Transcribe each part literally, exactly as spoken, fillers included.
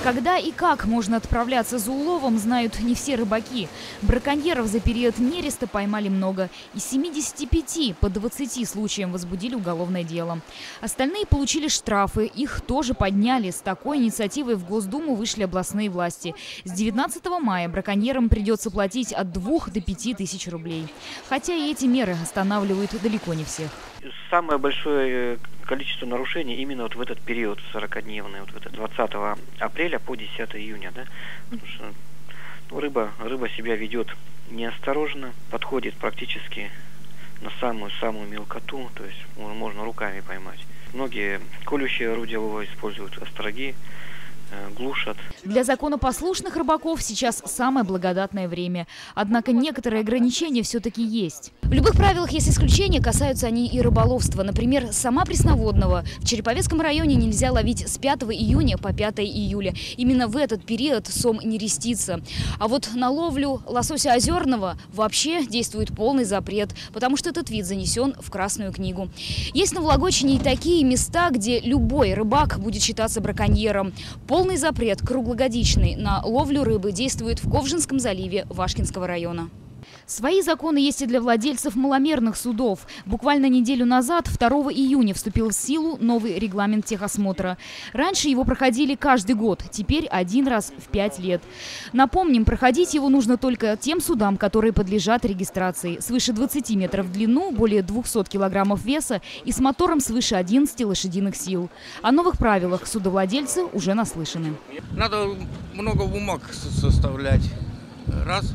Когда и как можно отправляться за уловом, знают не все рыбаки. Браконьеров за период нереста поймали много. Из семидесяти пяти по двадцати случаям возбудили уголовное дело. Остальные получили штрафы. Их тоже подняли. С такой инициативой в Госдуму вышли областные власти. С девятнадцатого мая браконьерам придется платить от двух до пяти тысяч рублей. Хотя и эти меры останавливают далеко не всех. Самое большое количество нарушений именно вот в этот период сорокадневный, вот в этот двадцатого апреля по десятое июня, да, потому что ну, рыба, рыба себя ведет неосторожно, подходит практически на самую-самую мелкоту, то есть можно руками поймать. Многие колющие орудия лова используют, остроги, глушат. Для законопослушных рыбаков сейчас самое благодатное время. Однако некоторые ограничения все-таки есть. В любых правилах есть исключения, касаются они и рыболовства. Например, сама пресноводного. В Череповецком районе нельзя ловить с пятого июня по пятое июля. Именно в этот период сом нерестится. А вот на ловлю лосося озерного вообще действует полный запрет, потому что этот вид занесен в Красную книгу. Есть на Вологодчине и такие места, где любой рыбак будет считаться браконьером. Полный запрет круглогодичный на ловлю рыбы действует в Ковжинском заливе Вашкинского района. Свои законы есть и для владельцев маломерных судов. Буквально неделю назад, второго июня, вступил в силу новый регламент техосмотра. Раньше его проходили каждый год, теперь один раз в пять лет. Напомним, проходить его нужно только тем судам, которые подлежат регистрации. Свыше двадцати метров в длину, более двухсот килограммов веса и с мотором свыше одиннадцати лошадиных сил. О новых правилах судовладельцы уже наслышаны. Надо много бумаг составлять. Раз.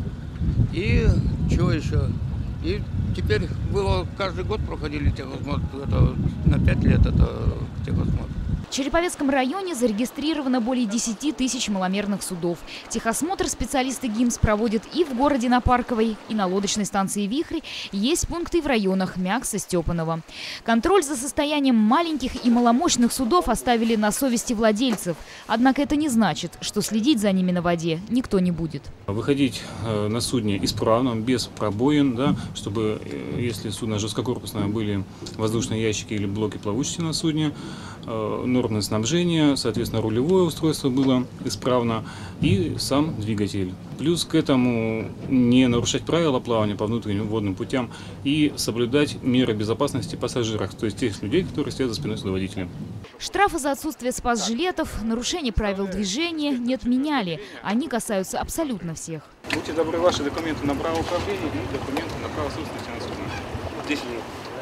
И что еще? И теперь было каждый год проходили техосмотр, это на пять лет это техосмотр. В Череповецком районе зарегистрировано более десяти тысяч маломерных судов. Техосмотр специалисты ГИМС проводят и в городе на Парковой, и на лодочной станции «Вихрь». Есть пункты в районах Мякса, Степанова. Контроль за состоянием маленьких и маломощных судов оставили на совести владельцев. Однако это не значит, что следить за ними на воде никто не будет. Выходить на судне исправно, без пробоин, да, чтобы, если судно жесткокорпусное, были воздушные ящики или блоки плавучести на судне, нормное снабжение, соответственно, рулевое устройство было исправно и сам двигатель. Плюс к этому не нарушать правила плавания по внутренним водным путям и соблюдать меры безопасности пассажиров, то есть тех людей, которые стоят за спиной судоводителя. Штрафы за отсутствие спас-жилетов, нарушение правил движения не отменяли. Они касаются абсолютно всех. Будьте добры, ваши документы на право управления и документы на право собственности на судно. Здесь они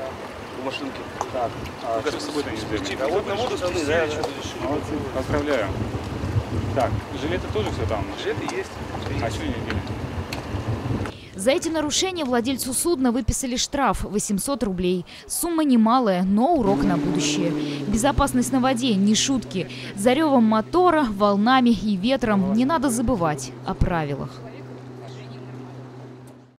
у машинки. Так, а что с собой-то не взяли? А вот на воду спустили, да, да. Молодцы, поздравляю. Так, жилеты тоже все там? Жилеты есть. А что не делали? За эти нарушения владельцу судна выписали штраф восемьсот рублей. Сумма немалая, но урок на будущее. Безопасность на воде – не шутки. За ревом мотора, волнами и ветром не надо забывать о правилах.